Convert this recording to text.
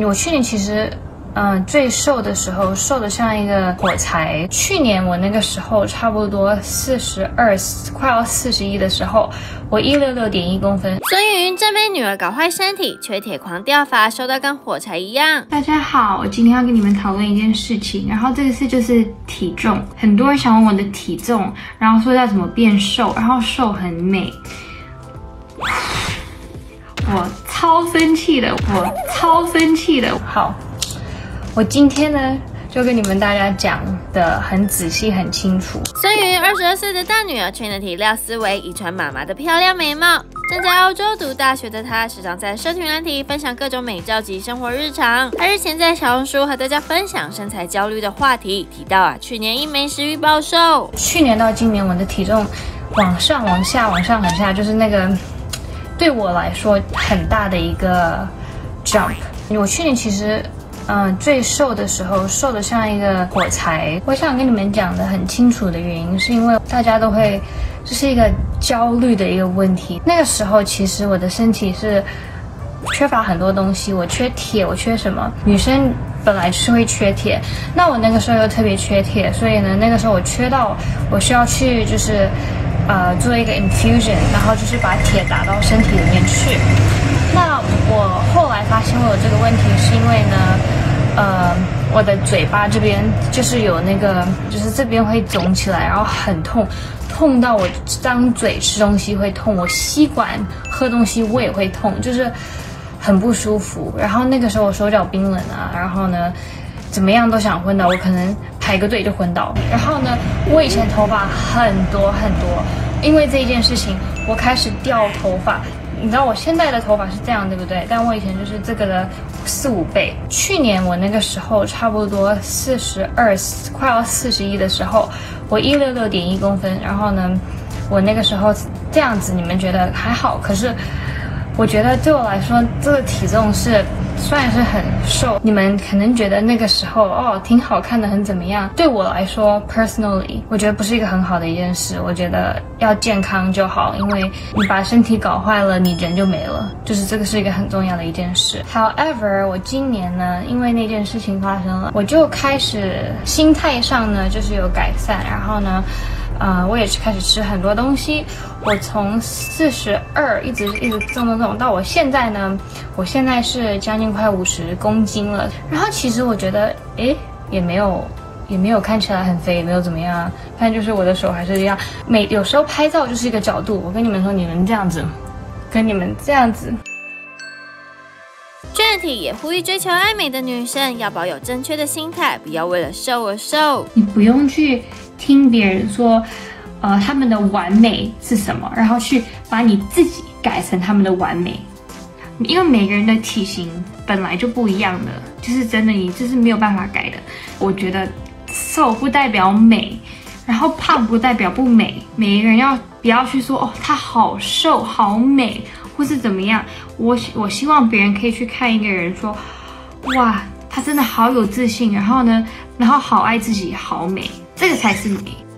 我去年其实最瘦的时候，瘦得像一个火柴。去年我那个时候差不多42，快要41的时候，我166.1公分。 孙芸芸正被女儿搞坏身体，缺铁狂掉发，瘦到跟火柴一样。 大家好，我今天要跟你们讨论一件事情，然后这个事就是体重。很多人想问我的体重，然后说要怎么变瘦，然后瘦很美。我超生气的，好。我今天呢，就跟你们大家讲的很仔细、很清楚。 孙芸芸22岁的大女儿 Trinity 廖思维遗传妈妈的漂亮美貌。正在澳洲读大学的她，时常在社群软体分享各种美照及生活日常。她日前在小红书和大家分享身材焦虑的话题，提到去年因没食欲暴瘦。 去年到今年，我的体重往上、往下、往上、往下，就是那个对我来说很大的一个 jump。我去年其实。最瘦的时候，瘦得像一个火柴。我想跟你们讲的很清楚的原因，是因为大家都会，这是一个焦虑的一个问题。那个时候，其实我的身体是缺乏很多东西，我缺铁，我缺什么？女生本来是会缺铁，那我那个时候又特别缺铁，所以呢，那个时候我缺到我需要去就是做一个 infusion， 然后就是把铁打到身体里面去。那我后来发现我有这个问题，是因为呢，我的嘴巴这边就是有那个，就是这边会肿起来，然后很痛，痛到我张嘴吃东西会痛，我吸管喝东西我也会痛，就是很不舒服。然后那个时候我手脚冰冷啊，然后呢，怎么样都想昏倒，我可能排个队就昏倒。然后呢，我以前头发很多，因为这一件事情，我开始掉头发。你知道我现在的头发是这样，对不对？但我以前就是这个的4、5倍。去年我那个时候差不多42，快要41的时候，我166.1公分。然后呢，我那个时候这样子，你们觉得还好？可是我觉得对我来说，这个体重是虽然是很瘦，你们可能觉得那个时候挺好看的，很怎么样？对我来说 ，personally， 我觉得不是一个很好的一件事。我觉得要健康就好，因为你把身体搞坏了，你人就没了。就是这个是一个很重要的一件事。However， 我今年呢，因为那件事情发生了，我就开始心态上呢就是有改善，然后呢。我也是开始吃很多东西，我从42一直重到我现在呢，我现在是将近快50公斤了。然后其实我觉得，也没有看起来很肥，也没有怎么样，但就是我的手还是一样。有时候拍照就是一个角度，我跟你们说，你们这样子，跟你们这样子。 Trinity 也呼吁追求爱美的女生要保有正确的心态，不要为了瘦而瘦。 你不用去听别人说，他们的完美是什么，然后去把你自己改成他们的完美，因为每个人的体型本来就不一样的，就是真的，你这是没有办法改的。我觉得瘦不代表美，然后胖不代表不美，每一个人不要去说她好瘦好美。或是怎么样，我希望别人可以去看一个人说，哇，他真的好有自信，然后好爱自己，好美，这个才是美。